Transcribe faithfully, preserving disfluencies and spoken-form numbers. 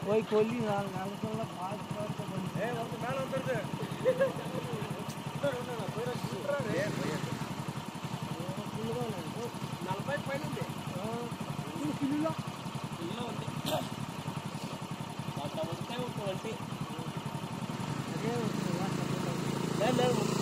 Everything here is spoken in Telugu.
कोई कोली नाल नाल कोला फास्ट फास्ट बन ए ಒಂದು ಮೇಲೆ ಉಂಟದೆ ಉಂಟನ ಪೈರ ಶೂಟರ್ ಏ ನಲವತ್ತು ಪೈನ ఉంది ఆ కిలో కిలో ఉంది బాగా వస్తాయి ఒక ట్వంటీ అదే వస్తుంది లే లే